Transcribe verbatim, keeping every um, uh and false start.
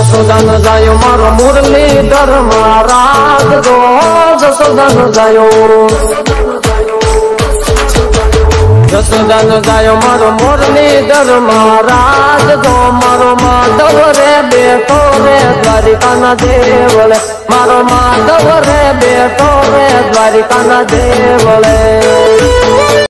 જસોદાન જાયો મારો મુરલીધર મહારાજ જો જસોદાન જાયો જસોદાન જાયો મારો મુરલીધર મહારાજ જો મારો માધવ રે બેઠો રે દ્વારિકાના દેવળે મારો માધવ રે બેઠો રે દ્વારિકાના દેવળે